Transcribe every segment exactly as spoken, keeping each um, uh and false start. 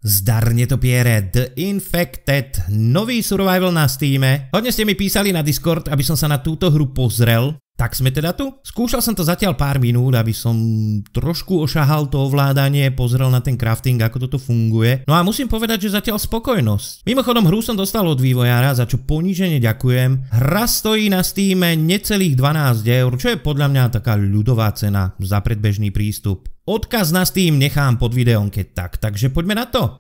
Zdarne topiere, The Infected, nový survival na Steame. Hodne ste mi písali na Discord, aby som sa na túto hru pozrel. Tak sme teda tu. Skúšal som to zatiaľ pár minút, aby som trošku ošahal to ovládanie, pozrel na ten crafting, ako toto funguje. No a musím povedať, že zatiaľ spokojnosť. Mimochodom, hru som dostal od vývojára, za čo ponížene ďakujem. Hra stojí na Steame necelých dvanásť eur, čo je podľa mňa taká ľudová cena za predbežný prístup. Odkaz na Steam nechám pod videom, keď tak, takže poďme na to.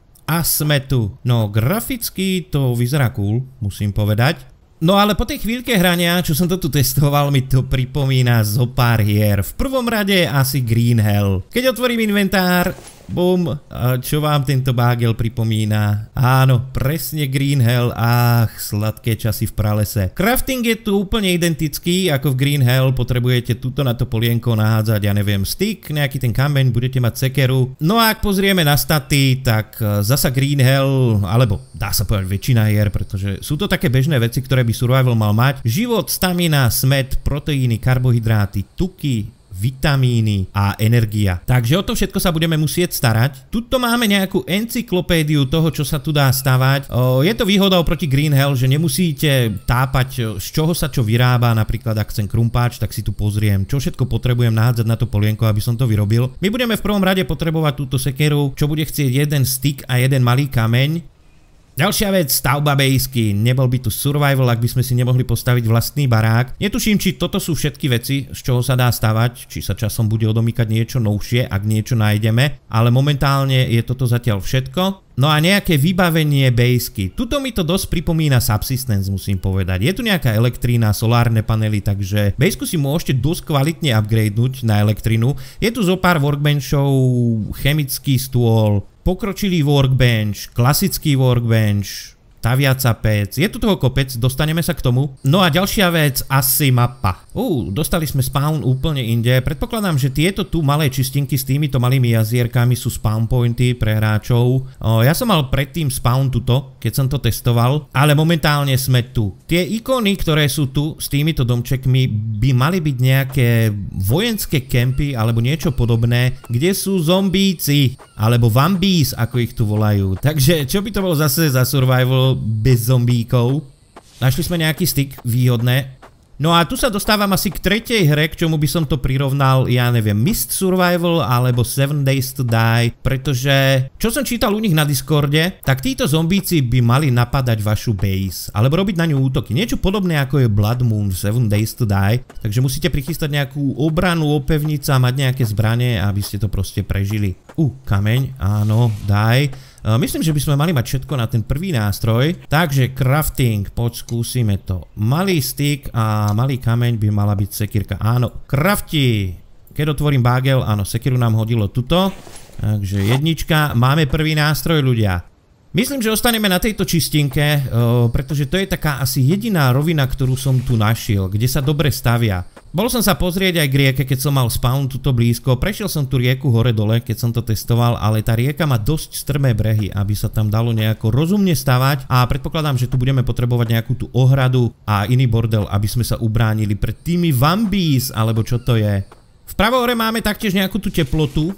A sme tu. No, graficky to vyzerá cool, musím povedať. No ale po tej chvíľke hrania, čo som to tu testoval, mi to pripomína zo pár hier. V prvom rade asi Green Hell. Keď otvorím inventár, bum, čo vám tento bágel pripomína? Áno, presne Green Hell, ach, sladké časy v pralese. Crafting je tu úplne identický, ako v Green Hell, potrebujete tuto na to polienko nahádzať, ja neviem, stick, nejaký ten kameň, budete mať sekeru. No a ak pozrieme na staty, tak zasa Green Hell, alebo dá sa povedať väčšina hier, pretože sú to také bežné veci, ktoré by survival mal mať. Život, stamina, smet, proteíny, karbohydráty, tuky, vitamíny a energia. Takže o to všetko sa budeme musieť starať. Tuto máme nejakú encyklopédiu toho, čo sa tu dá stavať. O, je to výhoda oproti Green Hell, že nemusíte tápať, z čoho sa čo vyrába. Napríklad, ak chcem krumpáč, tak si tu pozriem, čo všetko potrebujem nahádzať na to polienko, aby som to vyrobil. My budeme v prvom rade potrebovať túto sekeru, čo bude chcieť jeden stick a jeden malý kameň. Ďalšia vec, stavba bejsky. Nebol by tu survival, ak by sme si nemohli postaviť vlastný barák. Netuším, či toto sú všetky veci, z čoho sa dá stavať, či sa časom bude odomýkať niečo novšie, ak niečo nájdeme, ale momentálne je toto zatiaľ všetko. No a nejaké vybavenie bejsky. Tuto mi to dosť pripomína Subsistence, musím povedať. Je tu nejaká elektrína, solárne panely, takže bejsku si môžete dosť kvalitne upgradenúť na elektrinu. Je tu zo pár workbenchov, chemický stôl, pokročilý workbench, klasický workbench, taviaca pec. Je tu toho kopec, dostaneme sa k tomu. No a ďalšia vec, asi mapa. Uh, dostali sme spawn úplne inde. Predpokladám, že tieto tu malé čistinky s týmito malými jazierkami sú spawn pointy pre hráčov. Uh, ja som mal predtým spawn tuto, keď som to testoval, ale momentálne sme tu. Tie ikony, ktoré sú tu s týmito domčekmi, by mali byť nejaké vojenské kempy alebo niečo podobné, kde sú zombíci, alebo vambies, ako ich tu volajú. Takže čo by to bolo zase za survival bez zombíkov? Našli sme nejaký stick, výhodné. No a tu sa dostávam asi k tretej hre, k čomu by som to prirovnal, ja neviem, Myst Survival alebo seven days to die, pretože čo som čítal u nich na Discorde, tak títo zombíci by mali napadať vašu base, alebo robiť na ňu útoky. Niečo podobné ako je Blood Moon seven days to die, takže musíte prichystať nejakú obranu, opevnica, mať nejaké zbranie, aby ste to proste prežili. Uh, kameň, áno, daj. Myslím, že by sme mali mať všetko na ten prvý nástroj. Takže crafting, poď skúsime to. Malý stick a malý kameň by mala byť sekírka. Áno, crafti. Keď otvorím bágel, áno, sekiru nám hodilo tuto. Takže jednička, máme prvý nástroj, ľudia. Myslím, že ostaneme na tejto čistinke, pretože to je taká asi jediná rovina, ktorú som tu našiel, kde sa dobre stavia. Bol som sa pozrieť aj k rieke, keď som mal spawn tuto blízko. Prešiel som tu rieku hore-dole, keď som to testoval, ale tá rieka má dosť strmé brehy, aby sa tam dalo nejako rozumne stavať. A predpokladám, že tu budeme potrebovať nejakú tú ohradu a iný bordel, aby sme sa ubránili pred tými vambies, alebo čo to je. V pravo hore máme taktiež nejakú tú teplotu.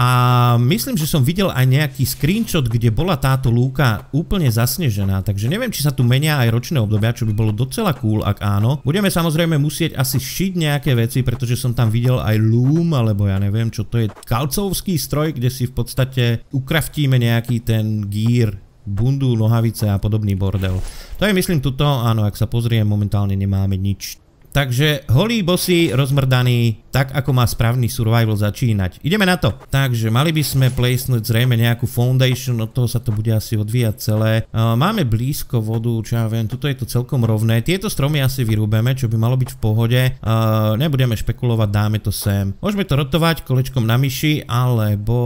A myslím, že som videl aj nejaký screenshot, kde bola táto lúka úplne zasnežená, takže neviem, či sa tu menia aj ročné obdobia, čo by bolo docela cool, ak áno. Budeme samozrejme musieť asi šiť nejaké veci, pretože som tam videl aj loom, alebo ja neviem, čo to je, kalcovský stroj, kde si v podstate ukraftíme nejaký ten gear, bundu, nohavice a podobný bordel. To je myslím tuto, áno, ak sa pozriem, momentálne nemáme nič. Takže holí, bosí, rozmrdaný, tak ako má správny survival začínať. Ideme na to. Takže mali by sme placenúť zrejme nejakú foundation, od toho sa to bude asi odvíjať celé. Uh, máme blízko vodu, čo ja viem, tuto je to celkom rovné. Tieto stromy asi vyrúbeme, čo by malo byť v pohode. Uh, nebudeme špekulovať, dáme to sem. Môžeme to rotovať kolečkom na myši, alebo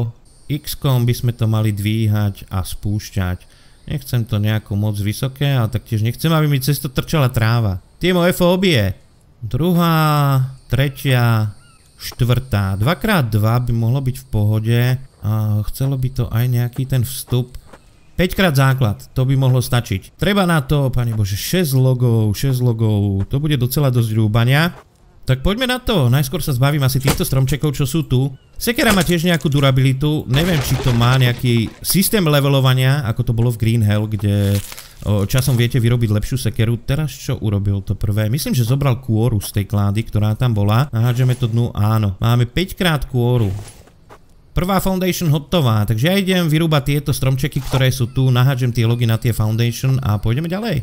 X-kom by sme to mali dvíhať a spúšťať. Nechcem to nejako moc vysoké, ale taktiež nechcem, aby mi cez to trčala tráva. Tie moje fóbie. Druhá, tretia, štvrtá. dva krát dva by mohlo byť v pohode. A chcelo by to aj nejaký ten vstup. päť krát základ, to by mohlo stačiť. Treba na to, pani bože, šesť logov, šesť logov. To bude docela dosť rúbania. Tak poďme na to. Najskôr sa zbavím asi týchto stromčekov, čo sú tu. Sekera má tiež nejakú durabilitu. Neviem, či to má nejaký systém levelovania, ako to bolo v Green Hell, kde o, časom viete vyrobiť lepšiu sekeru. Teraz čo urobil to prvé? Myslím, že zobral kôru z tej klády, ktorá tam bola. Nahádžeme to dnu. Áno. Máme päť krát kôru. Prvá foundation hotová. Takže ja idem vyrúbať tieto stromčeky, ktoré sú tu. Nahádžem tie logy na tie foundation a pôjdeme ďalej.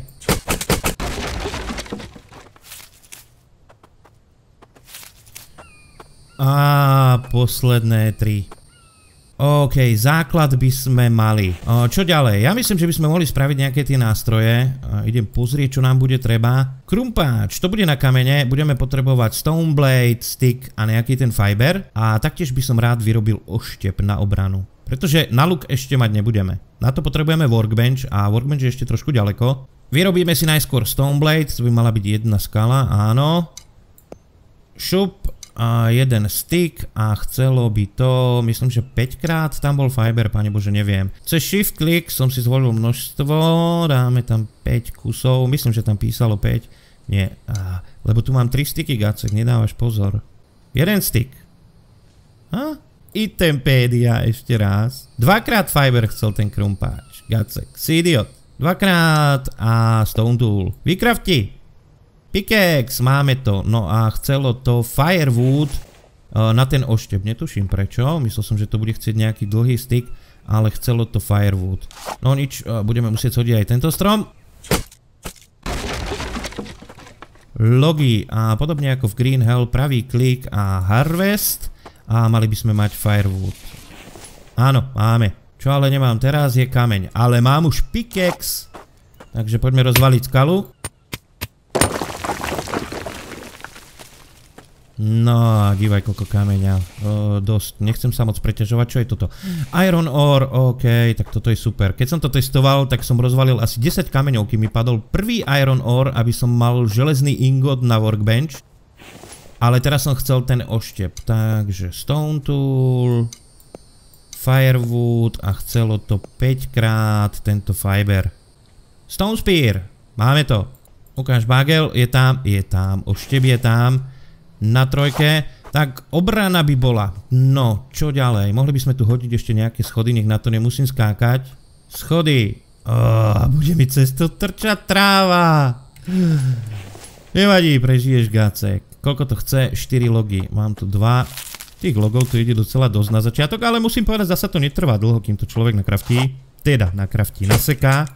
A posledné tri. OK, základ by sme mali. O, čo ďalej? Ja myslím, že by sme mohli spraviť nejaké tie nástroje. A idem pozrieť, čo nám bude treba. Krumpáč, to bude na kamene. Budeme potrebovať stone blade, stick a nejaký ten fiber. A taktiež by som rád vyrobil oštep na obranu. Pretože na luk ešte mať nebudeme. Na to potrebujeme workbench a workbench je ešte trošku ďaleko. Vyrobíme si najskôr stone blade, to by mala byť jedna skala, áno. Šup. A jeden stick a chcelo by to, myslím, že päť krát tam bol fiber, pane bože, neviem. Cez shift click som si zvolil množstvo, dáme tam päť kusov, myslím, že tam písalo päť. Nie, á, lebo tu mám tri sticky, Gacek, nedávaš pozor. Jeden stick. Ha? Itempédia ešte raz. Dvakrát fiber chcel ten krumpáč, Gacek, si idiot. Dvakrát a stone tool. Vykrafti. Pickaxe, máme to, no a chcelo to firewood uh, na ten oštep, netuším prečo, myslel som, že to bude chcieť nejaký dlhý stick, ale chcelo to firewood. No nič, uh, budeme musieť hodiť aj tento strom. Logy a podobne ako v Green Hell, pravý klik a harvest a mali by sme mať firewood. Áno, máme. Čo ale nemám teraz je kameň, ale mám už pickaxe, takže poďme rozvaliť skalu. No, dívaj koľko kameňa, o, dosť, nechcem sa moc preťažovať, čo je toto? Iron ore, ok, tak toto je super. Keď som to testoval, tak som rozvalil asi desať kameňov, kým mi padol prvý iron ore, aby som mal železný ingot na workbench. Ale teraz som chcel ten oštep, takže stone tool, firewood a chcelo to päť krát tento fiber. Stone spear, máme to. Ukáž bagel, je tam, je tam, oštep je tam. Na trojke, tak obrana by bola. No, čo ďalej? Mohli by sme tu hodiť ešte nejaké schody, nech na to nemusím skákať. Schody. Oh, bude mi cez to trčať tráva. Nevadí, prežiješ, Gacek. Koľko to chce? štyri logy. Mám tu dva. Tých logov tu ide docela dosť na začiatok, ale musím povedať, zasa to netrvá dlho, kým to človek nakraftí. Teda, nakraftí, naseká.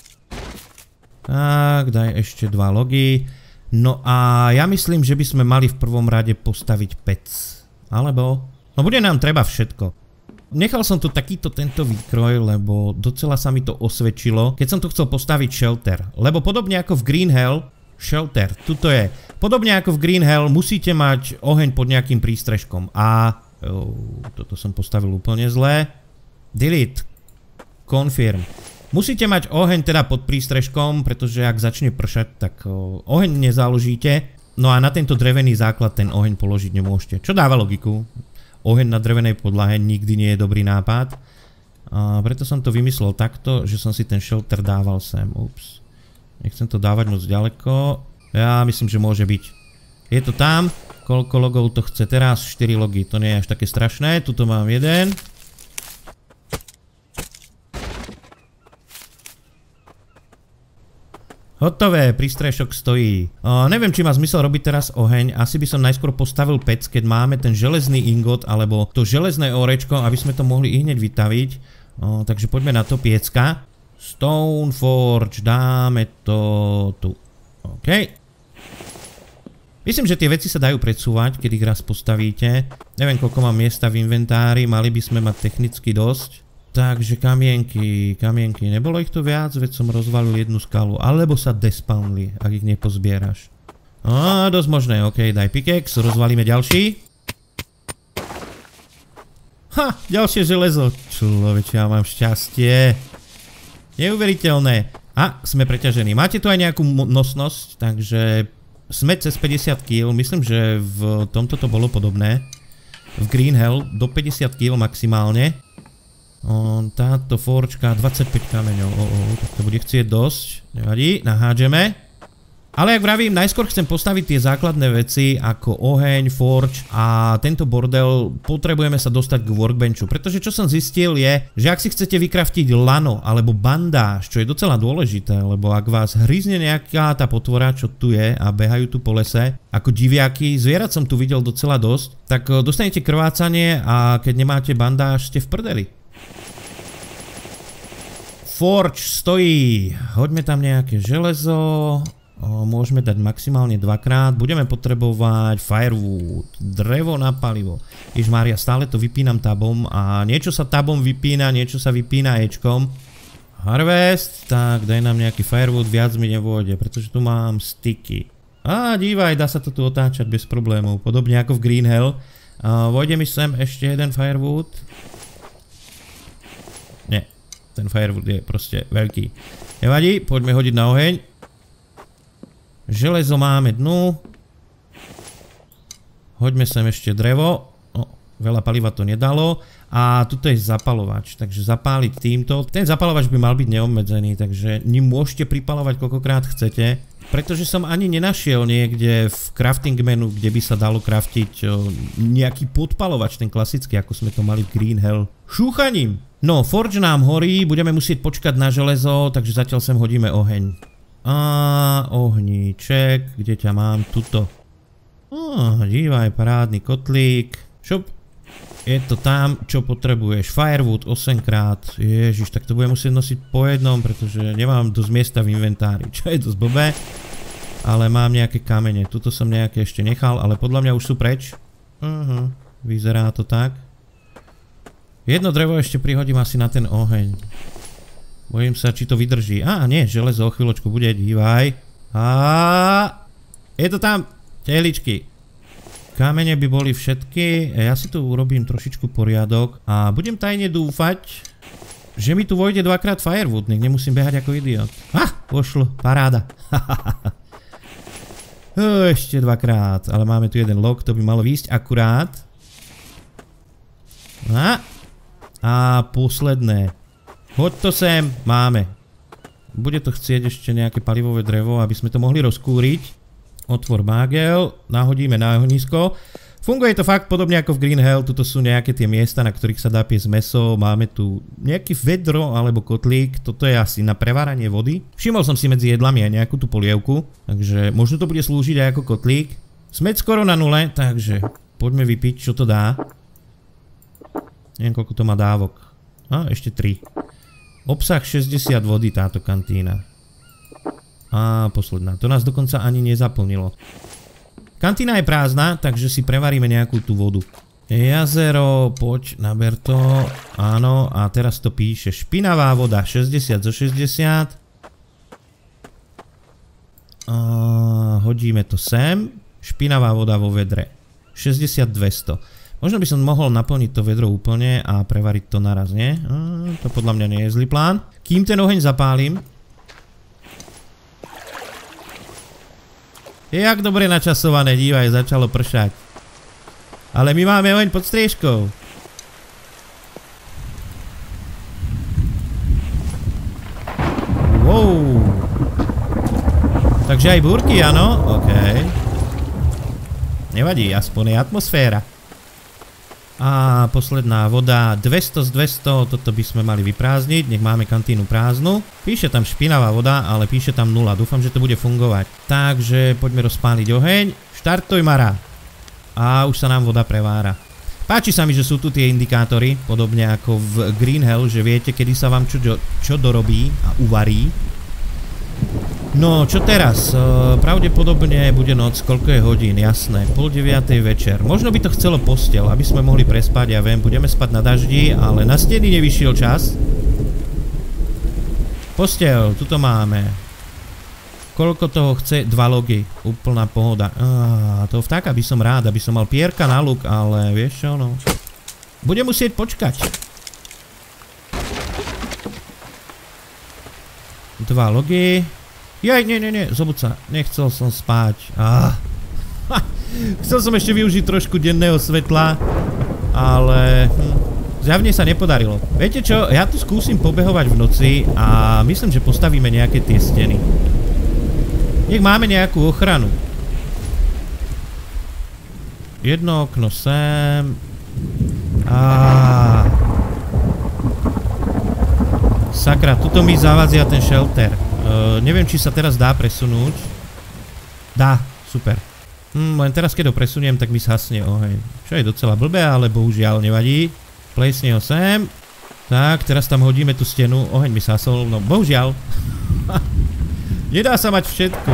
Tak, daj ešte dva logy. No a ja myslím, že by sme mali v prvom rade postaviť pec. Alebo... No bude nám treba všetko. Nechal som tu takýto tento výkroj, lebo docela sa mi to osvedčilo, keď som tu chcel postaviť shelter. Lebo podobne ako v Green Hell, shelter, tuto je. Podobne ako v Green Hell musíte mať oheň pod nejakým prístrežkom. A... Oh, toto som postavil úplne zlé. Delete. Confirm. Musíte mať oheň teda pod prístrežkom, pretože ak začne pršať, tak oh, oheň nezaložíte. No a na tento drevený základ ten oheň položiť nemôžete. Čo dáva logiku? Oheň na drevenej podlahe nikdy nie je dobrý nápad. A preto som to vymyslel takto, že som si ten shelter dával sem. Ups. Nechcem to dávať moc ďaleko. Ja myslím, že môže byť. Je to tam. Koľko logov to chce teraz? štyri logy. To nie je až také strašné. Tuto mám jeden. Hotové, prístrešok stojí. O, neviem, či má zmysel robiť teraz oheň. Asi by som najskôr postavil pec, keď máme ten železný ingot, alebo to železné orečko, aby sme to mohli i hneď vytaviť. O, takže poďme na to, piecka. Stone Forge, dáme to tu. OK. Myslím, že tie veci sa dajú predsúvať, keď ich raz postavíte. Neviem, koľko mám miesta v inventári, mali by sme mať technicky dosť. Takže kamienky, kamienky, nebolo ich tu viac, veď som rozvalil jednu skalu, alebo sa despawnli, ak ich nepozbieraš. Á, dosť možné, ok, daj pickaxe, rozvalíme ďalší. Ha, ďalšie železo, človeče, ja mám šťastie. Neuveriteľné. A, sme preťažení. Máte tu aj nejakú nosnosť, takže sme cez päťdesiat kíl, myslím, že v tomto to bolo podobné. V Green Hell do päťdesiat kíl maximálne. O, táto forčka, dvadsaťpäť kameňov, o, o, tak to bude chcieť dosť, nevadí, nahádžeme. Ale jak vravím, najskôr chcem postaviť tie základné veci ako oheň, forge a tento bordel potrebujeme sa dostať k workbenchu, pretože čo som zistil je, že ak si chcete vykraftiť lano alebo bandáž, čo je docela dôležité, lebo ak vás hryzne nejaká tá potvora, čo tu je a behajú tu po lese, ako diviaky, zvierat som tu videl docela dosť, tak dostanete krvácanie a keď nemáte bandáž, ste v prdeli. Forge stojí, hoďme tam nejaké železo. O, môžeme dať maximálne dvakrát. Budeme potrebovať firewood, drevo na palivo. Ježmária, stále to vypínam tabom a niečo sa tabom vypína, niečo sa vypína ečkom. Harvest, tak daj nám nejaký firewood, viac mi nevôjde, pretože tu mám sticky. Á, dívaj, dá sa to tu otáčať bez problémov, podobne ako v Green Hell. A vojde mi sem ešte jeden firewood. Nie, ten firewood je proste veľký. Nevadí, poďme hodiť na oheň. Železo máme dnu. Hoďme sem ešte drevo. O, veľa paliva to nedalo. A tuto je zapalovač, takže zapáliť týmto. Ten zapalovač by mal byť neobmedzený, takže ním môžete pripalovať koľkokrát chcete. Pretože som ani nenašiel niekde v crafting menu, kde by sa dalo craftiť nejaký podpalovač, ten klasický, ako sme to mali v Green Hell. Šúchaním! No, forge nám horí, budeme musieť počkať na železo, takže zatiaľ sem hodíme oheň. A ohníček, kde ťa mám? Tuto. Á, dívaj, parádny kotlík. Šup. Je to tam, čo potrebuješ. Firewood osem krát. Ježiš, tak to budem musieť nosiť po jednom, pretože nemám dosť miesta v inventári. Čo je dosť blbé. Ale mám nejaké kamene. Tuto som nejaké ešte nechal, ale podľa mňa už sú preč. Uh-huh. Vyzerá to tak. Jedno drevo ešte prihodím asi na ten oheň. Bojím sa, či to vydrží. Á, nie, železo o chvíľočku bude, dívaj. Á, je to tam, teličky. Kamene by boli všetky. Ja si tu urobím trošičku poriadok a budem tajne dúfať, že mi tu vojde dvakrát firewood, nech nemusím behať ako idiot. Á, pošlo, paráda. Ešte dvakrát, ale máme tu jeden log, to by malo výjsť akurát. Á, a posledné. Hoď to sem, máme. Bude to chcieť ešte nejaké palivové drevo, aby sme to mohli rozkúriť. Otvor bagel, nahodíme na ohnisko. Funguje to fakt podobne ako v Green Hell, tuto sú nejaké tie miesta, na ktorých sa dá piesť mäso. Máme tu nejaký vedro alebo kotlík, toto je asi na preváranie vody. Všimol som si medzi jedlami aj nejakú tú polievku, takže možno to bude slúžiť aj ako kotlík. Sme skoro na nule, takže poďme vypiť, čo to dá. Neviem, koľko to má dávok. A, ešte tri. Obsah šesťdesiat vody táto kantína. A posledná. To nás dokonca ani nezaplnilo. Kantína je prázdna, takže si prevaríme nejakú tú vodu. Jazero, poď, naber to. Áno, a teraz to píše špinavá voda šesťdesiat zo šesťdesiat. A hodíme to sem. Špinavá voda vo vedre. šesťdesiat dvesto. Možno by som mohol naplniť to vedro úplne a prevariť to naraz, nie? A, to podľa mňa nie je zlý plán. Kým ten oheň zapálim. Je jak dobre načasované, dívaj, začalo pršať. Ale my máme oheň pod striežkou. Wow. Takže aj búrky, áno? OK. Nevadí, aspoň je atmosféra. A posledná voda, dvesto z dvesto, toto by sme mali vyprázdniť, nech máme kantínu prázdnu. Píše tam špinavá voda, ale píše tam nula, dúfam, že to bude fungovať. Takže poďme rozpáliť oheň, štartuj Mara. A už sa nám voda prevára. Páči sa mi, že sú tu tie indikátory, podobne ako v Green Hell, že viete, kedy sa vám čo, čo dorobí a uvarí. No, čo teraz? Uh, pravdepodobne bude noc, koľko je hodín, jasné, pol deviatej večer. Možno by to chcelo posteľ, aby sme mohli prespať, ja viem, budeme spať na daždi, ale na steny nevyšiel čas. Posteľ, tuto máme. Koľko toho chce? Dva logy, úplná pohoda. Á, toho vtáka by som rád, aby som mal pierka na luk, ale vieš čo, no. Budem musieť počkať. Dva logy. Jaj, nie, nie, nie, zobud sa, nechcel som spať. Ah. Ha, chcel som ešte využiť trošku denného svetla, ale hm, zjavne sa nepodarilo. Viete čo, ja tu skúsim pobehovať v noci a myslím, že postavíme nejaké tie steny. Nech máme nejakú ochranu. Jedno okno sem. Á. Sakra, tuto mi zavadzia ten shelter. Uh, neviem, či sa teraz dá presunúť. Dá, super. Hm, len teraz, keď ho presuniem, tak mi zhasne oheň. Čo je docela blbé, ale bohužiaľ nevadí. Plesni ho sem. Tak, teraz tam hodíme tú stenu. Oheň mi zhasol, no bohužiaľ. Nedá sa mať všetko.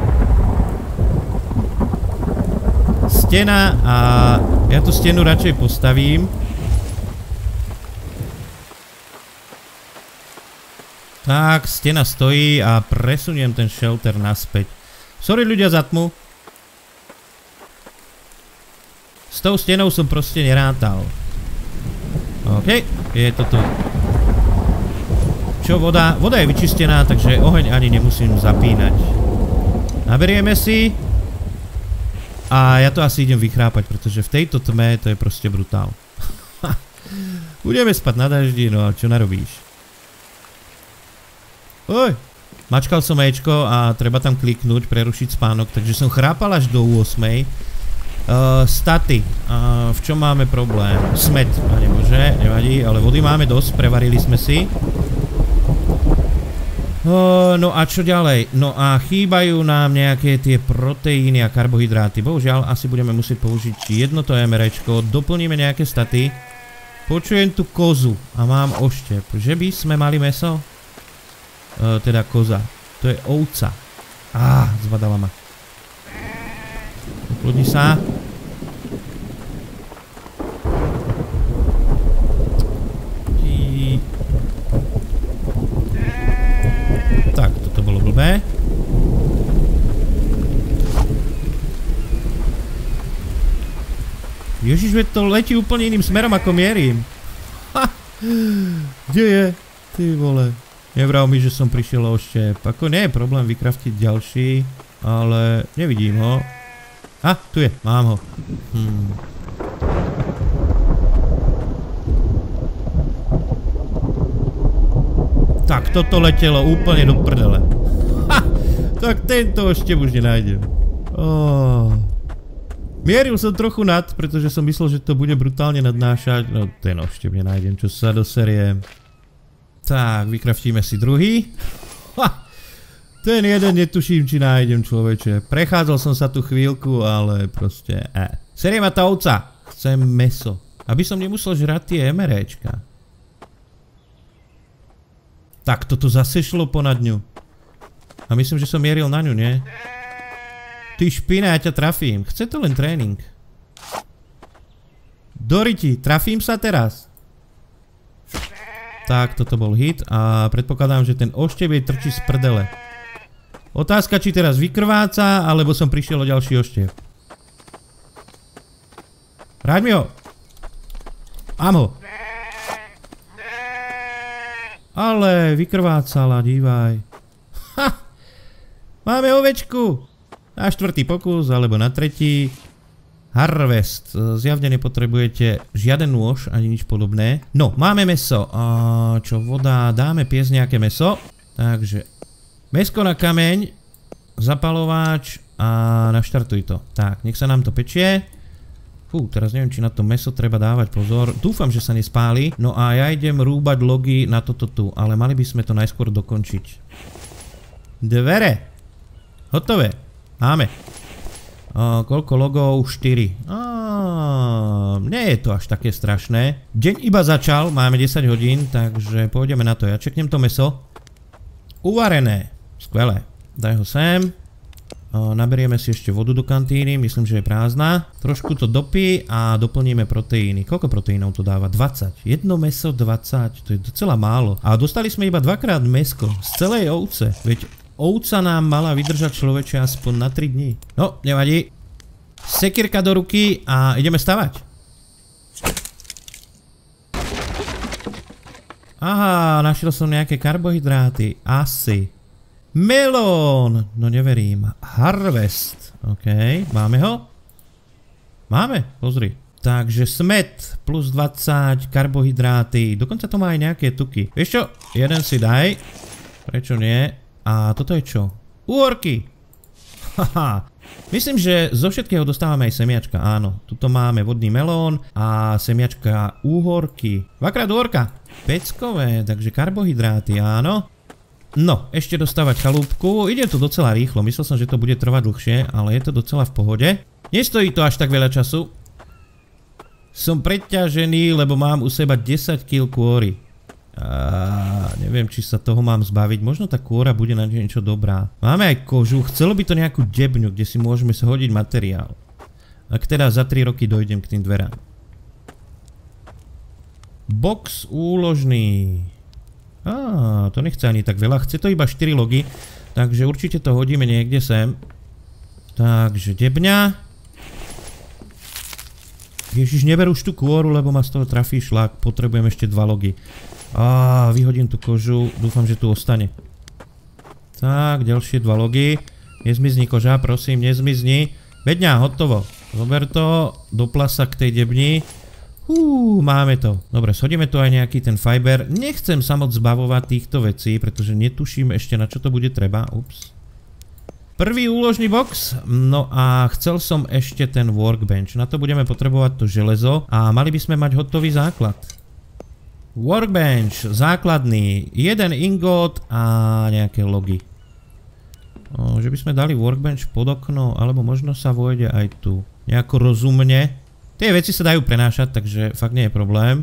Stena a ja tú stenu radšej postavím. Tak, stena stojí a presuniem ten shelter naspäť. Sorry ľudia za tmu. S tou stenou som proste nerátal. OK, je to tu. Čo voda? Voda je vyčistená, takže oheň ani nemusím zapínať. Naberieme si. A ja to asi idem vychrápať, pretože v tejto tme to je proste brutál. Budeme spať na daždi, no a čo narobíš? Oj, mačkal som Ečko a treba tam kliknúť, prerušiť spánok, takže som chrápal až do ôsmej. Uh, staty. Uh, v čom máme problém? Smet. A nemôže, nevadí, ale vody máme dosť, prevarili sme si. Uh, no a čo ďalej? No a chýbajú nám nejaké tie proteíny a karbohydráty. Bohužiaľ, asi budeme musieť použiť jedno to emerečko, doplníme nejaké staty. Počujem tu kozu a mám oštep. Že by sme mali mäso? Uh, teda koza. To je ovca. Á, zbadala ma. Ukludni sa. Tak, toto bolo blbé. Ježiš, veď to letí úplne iným smerom, ako mierim. Ha! Kde je? Ty vole. Nevral mi, že som prišiel o štep. Ako nie je problém vykraftiť ďalší, ale nevidím ho. A, tu je, mám ho. Hmm. Tak, toto letelo úplne do prdele. Ha! Tak tento oštep už nenájdem. Oh. Mieril som trochu nad, pretože som myslel, že to bude brutálne nadnášať. No, ten oštep nenájdem, čo sa doseriem. Tak, vykraftíme si druhý. Ha! Ten jeden netuším, či nájdem, človeče. Prechádzal som sa tu chvíľku, ale proste... Eh. Serie ma tá ovca. Chcem mäso. Aby som nemusel žrať tie emeréčka. Tak, toto zase šlo ponad ňu. A myslím, že som mieril na ňu, nie? Ty špina, ja ťa trafím. Chce to len tréning. Doriti, trafím sa teraz. Tak, toto bol hit a predpokladám, že ten oštep jej trčí z prdele. Otázka, či teraz vykrváca, alebo som prišiel o ďalší oštep. Vráť mi ho. Mám ho. Ale vykrvácala, dívaj. Ha! Máme ovečku. Na štvrtý pokus, alebo na tretí. Harvest. Zjavne nepotrebujete žiaden nôž, ani nič podobné. No, máme mäso. A čo voda? Dáme piesť nejaké mäso. Takže, mäsko na kameň, zapalováč a naštartuj to. Tak, nech sa nám to pečie. Fú, teraz neviem, či na to mäso treba dávať pozor. Dúfam, že sa nespáli. No a ja idem rúbať logy na toto tu, ale mali by sme to najskôr dokončiť. Dvere. Hotové. Máme. A, koľko logov? štyri. A, nie je to až také strašné. Deň iba začal, máme desať hodín, takže pôjdeme na to. Ja čeknem to mäso. Uvarené. Skvelé. Daj ho sem. Naberieme si ešte vodu do kantíny, myslím, že je prázdna. Trošku to dopí a doplníme proteíny. Koľko proteínov to dáva? dvadsať. Jedno mäso dvadsať, to je docela málo. A dostali sme iba dvakrát mäsko z celej ovce. Veď ovca nám mala vydržať človeče aspoň na tri dni. No, nevadí. Sekírka do ruky a ideme stavať. Aha, našiel som nejaké karbohydráty. Asi. Melón! No neverím. Harvest. OK, máme ho? Máme, pozri. Takže smet plus dvadsať, karbohydráty. Dokonca to má aj nejaké tuky. Vieš čo? Jeden si daj. Prečo nie? A toto je čo? Úhorky. Haha. Myslím, že zo všetkého dostávame aj semiačka, áno. Tuto máme vodný melón a semiačka úhorky. Dvakrát úhorka. Peckové, takže karbohydráty, áno. No, ešte dostávať chalúbku. Ide to docela rýchlo, myslel som, že to bude trvať dlhšie, ale je to docela v pohode. Nestojí to až tak veľa času. Som preťažený, lebo mám u seba desať kíl kôry. A neviem, či sa toho mám zbaviť. Možno tá kôra bude na niečo dobrá. Máme aj kožu. Chcelo by to nejakú debňu, kde si môžeme hodiť materiál. Ak teda za tri roky dojdem k tým dverám. Box úložný. Á, to nechce ani tak veľa. Chce to iba štyri logy. Takže určite to hodíme niekde sem. Takže debňa. Ježiš, neber už tú kôru, lebo ma z toho trafí šlak. Potrebujem ešte dva logy. Á, vyhodím tú kožu, dúfam, že tu ostane. Tak, ďalšie dva logy. Nezmizni koža, prosím, nezmizni. Bedňa, hotovo. Zober to, dopla sa k tej debni. Hú, máme to. Dobre, shodíme tu aj nejaký ten fiber. Nechcem sa moc zbavovať týchto vecí, pretože netuším ešte, na čo to bude treba. Ups. Prvý úložný box. No a chcel som ešte ten workbench. Na to budeme potrebovať to železo a mali by sme mať hotový základ. Workbench, základný, jeden ingot a nejaké logy. O, že by sme dali workbench pod okno, alebo možno sa vojde aj tu. Nejako rozumne. Tie veci sa dajú prenášať, takže fakt nie je problém.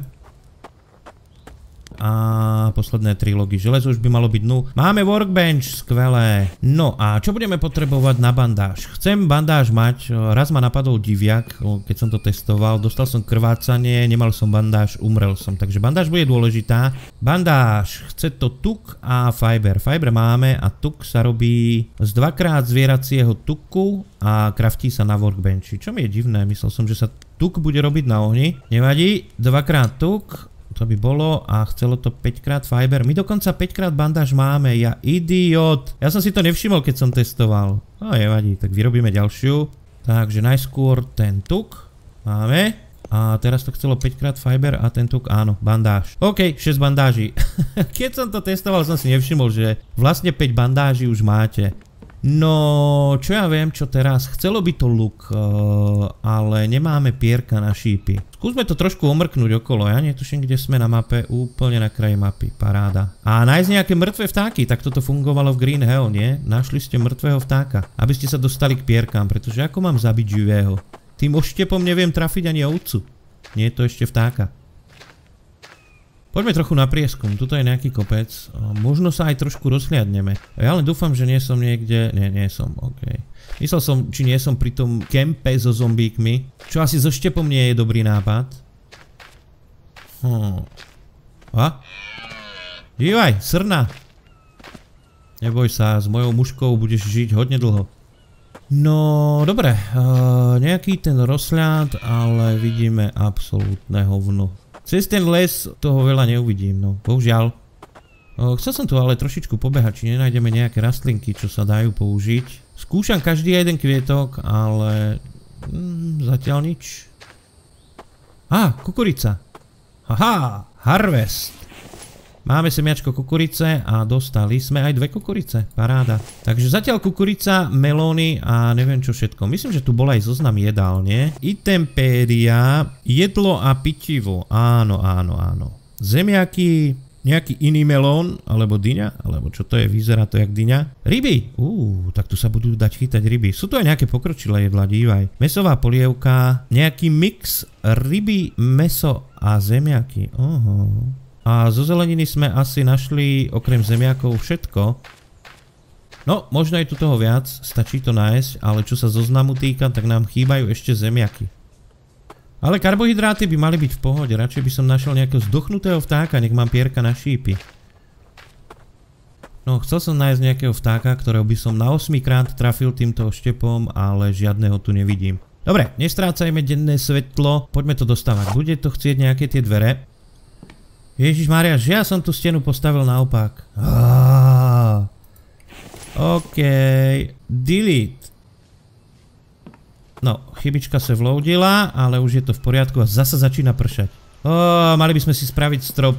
A posledné tri logy. Železo už by malo byť dnu. Máme workbench, skvelé. No a čo budeme potrebovať na bandáž? Chcem bandáž mať. Raz ma napadol diviak, keď som to testoval. Dostal som krvácanie, nemal som bandáž, umrel som. Takže bandáž bude dôležitá. Bandáž, chce to tuk a fiber. Fiber máme a tuk sa robí z dvakrát zvieracieho tuku a kraftí sa na workbenchi. Čo mi je divné, myslel som, že sa tuk bude robiť na ohni. Nevadí, dvakrát tuk. To by bolo a chcelo to päťkrát fiber. My dokonca päťkrát bandáž máme, ja idiot. Ja som si to nevšimol, keď som testoval. No nevadí, tak vyrobíme ďalšiu. Takže najskôr ten tuk máme. A teraz to chcelo päťkrát fiber a ten tuk, áno, bandáž. OK, šesť bandáží. Keď som to testoval, som si nevšimol, že vlastne päť bandáží už máte. No, čo ja viem, čo teraz? Chcelo by to luk, uh, ale nemáme pierka na šípy. Skúsme to trošku omrknúť okolo, ja netuším, kde sme na mape, úplne na kraji mapy, paráda. A nájsť nejaké mŕtve vtáky, tak toto fungovalo v Green Hell, nie? Našli ste mŕtvého vtáka, aby ste sa dostali k pierkám, pretože ako mám zabiť živého? Tým oštepom neviem trafiť ani ovcu. Nie je to ešte vtáka. Poďme trochu na prieskum, tuto je nejaký kopec, možno sa aj trošku rozhliadneme. Ja len dúfam, že nie som niekde, nie, nie som, ok. Myslel som, či nie som pri tom kempe so zombíkmi, čo asi so štepom nie je dobrý nápad. Hm. A? Dívaj, srna. Neboj sa, s mojou mužkou budeš žiť hodne dlho. No, dobre, uh, nejaký ten rozhľad, ale vidíme absolútne hovno. Cez ten les toho veľa neuvidím, no, bohužiaľ. O, chcel som tu ale trošičku pobehať, či nenájdeme nejaké rastlinky, čo sa dajú použiť. Skúšam každý jeden kvietok, ale... Mm, zatiaľ nič. Á, kukurica. Haha, harvest. Máme semiačko kukurice a dostali sme aj dve kukurice, paráda. Takže zatiaľ kukurica, melóny a neviem čo všetko. Myslím, že tu bol aj zoznam jedál, nie? Itempédia, jedlo a pitivo, áno, áno, áno. Zemiaky, nejaký iný melón, alebo dyňa, alebo čo to je, vyzerá to jak dyňa. Ryby, uuu, tak tu sa budú dať chytať ryby. Sú tu aj nejaké pokročilé jedlá, dívaj. Mesová polievka, nejaký mix ryby, meso a zemiaky, oho. A zo zeleniny sme asi našli okrem zemiakov všetko. No, možno je tu toho viac, stačí to nájsť, ale čo sa zoznamu týka, tak nám chýbajú ešte zemiaky. Ale karbohydráty by mali byť v pohode, radšej by som našiel nejakého zdochnutého vtáka, nech mám pierka na šípy. No, chcel som nájsť nejakého vtáka, ktorého by som na osmikrát trafil týmto oštepom, ale žiadneho tu nevidím. Dobre, nestrácajme denné svetlo, poďme to dostávať. Bude to chcieť nejaké tie dvere. Ježišmária, že ja som tú stenu postavil naopak. Ah, OK. Delete. No, chybička sa vloadila, ale už je to v poriadku a zasa začína pršať. Oh, mali by sme si spraviť strop.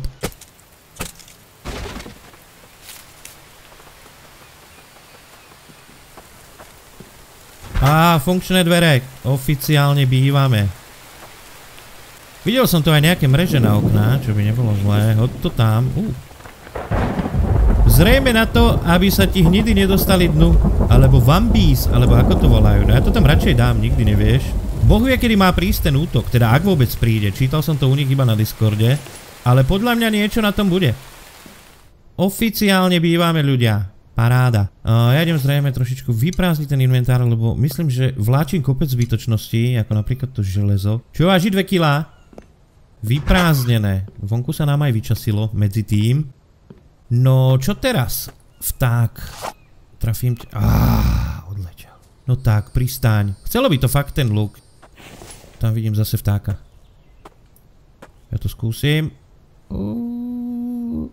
Á, funkčné dvere. Oficiálne bývame. Videl som tu aj nejaké mreže na okná, čo by nebolo zlé. Hoď to tam. Uh. Zrejme na to, aby sa ti hnidy nedostali dnu. Alebo vambís, alebo ako to volajú. No ja to tam radšej dám, nikdy nevieš. Boh vie, kedy má prísť ten útok, teda ak vôbec príde. Čítal som to u nich iba na Discorde. Ale podľa mňa niečo na tom bude. Oficiálne bývame ľudia. Paráda. Uh, ja idem zrejme trošičku vyprázdniť ten inventár, lebo myslím, že vláčim kopec zbytočností, ako napríklad to železo. Čo váži dve kilá? Vyprázdnené. Vonku sa nám aj vyčasilo medzi tým. No, čo teraz? Vták. Trafím ťa. Áááá, odletel. No tak, pristáň. Chcelo by to fakt ten luk. Tam vidím zase vtáka. Ja to skúsim. Uuu.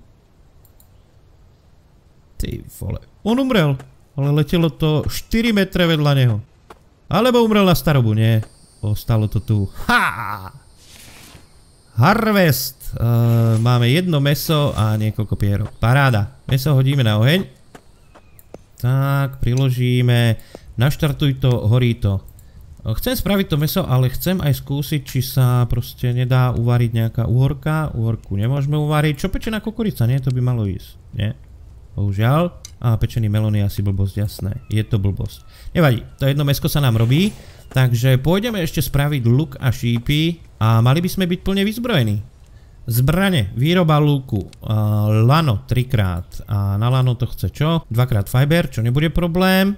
Ty vole. On umrel, ale letelo to štyri metre vedľa neho. Alebo umrel na starobu, nie. Ostalo to tu. Ha! Harvest. Uh, máme jedno mäso a niekoľko pierok. Paráda. Mäso hodíme na oheň. Tak, priložíme. Naštartuj to, horí to. Chcem spraviť to mäso, ale chcem aj skúsiť, či sa proste nedá uvariť nejaká uhorka. Uhorku nemôžeme uvariť. Čo pečená kukurica, nie? To by malo ísť. Nie? Bohužiaľ. A pečený melón je asi blbosť, jasné. Je to blbosť. Nevadí, to jedno mäsko sa nám robí. Takže pôjdeme ešte spraviť luk a šípy. A mali by sme byť plne vyzbrojení. Zbrane, výroba luku, uh, lano trikrát. A na lano to chce čo? Dvakrát fiber, čo nebude problém.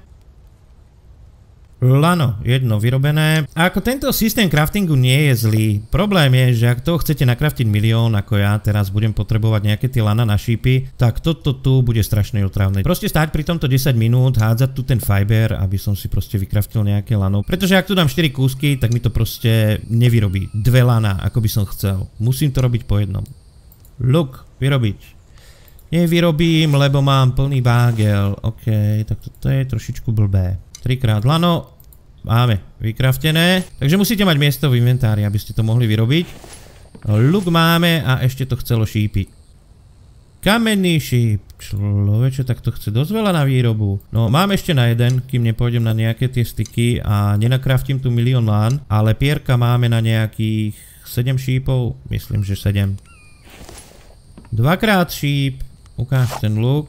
Lano, jedno vyrobené. A ako tento systém craftingu nie je zlý. Problém je, že ak toho chcete nakraftiť milión, ako ja teraz budem potrebovať nejaké tie lana na šípy, tak toto tu bude strašne otravné. Proste stáť pri tomto desať minút, hádzať tu ten fiber, aby som si proste vykraftil nejaké lano. Pretože ak tu dám štyri kúsky, tak mi to proste nevyrobí. Dve lana, ako by som chcel. Musím to robiť po jednom. Luk, vyrobiť. Nevyrobím, lebo mám plný bágel. OK, tak toto je trošičku blbé. Trikrát lano. Máme vykraftené. Takže musíte mať miesto v inventári, aby ste to mohli vyrobiť. Luk máme a ešte to chcelo šípy. Kamenný šíp. Človeče, tak to chce dosť veľa na výrobu. No, mám ešte na jeden, kým nepôjdem na nejaké tie styky a nenakraftím tu milión lán. Ale pierka máme na nejakých sedem šípov. Myslím, že sedem. Dvakrát šíp. Ukáž ten luk.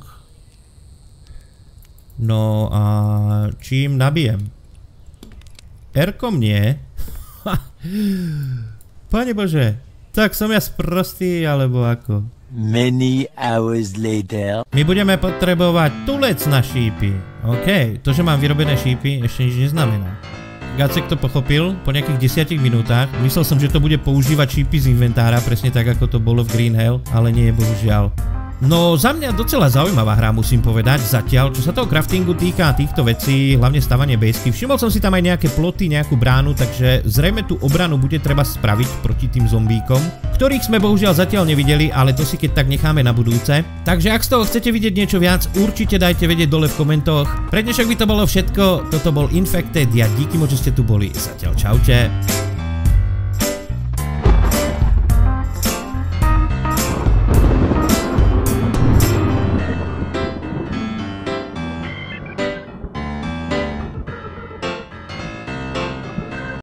No a čím nabijem? R-kom nie. Pane Bože, tak som ja sprostý, alebo ako? Many hours later. My budeme potrebovať tulec na šípy. OK, to, že mám vyrobené šípy, ešte nič neznamená. Gacek to pochopil po nejakých desiatich minútach. Myslel som, že to bude používať šípy z inventára, presne tak, ako to bolo v Green Hell, ale nie, bohužiaľ. No za mňa docela zaujímavá hra, musím povedať, zatiaľ, čo sa toho craftingu týka týchto vecí, hlavne stavanie bejsky. Všimol som si tam aj nejaké ploty, nejakú bránu, takže zrejme tú obranu bude treba spraviť proti tým zombíkom, ktorých sme bohužiaľ zatiaľ nevideli, ale to si keď tak necháme na budúce. Takže ak z toho chcete vidieť niečo viac, určite dajte vedieť dole v komentoch. Pre dnešok by to bolo všetko, toto bol Infected, ja díky moc, že ste tu boli, zatiaľ čaute.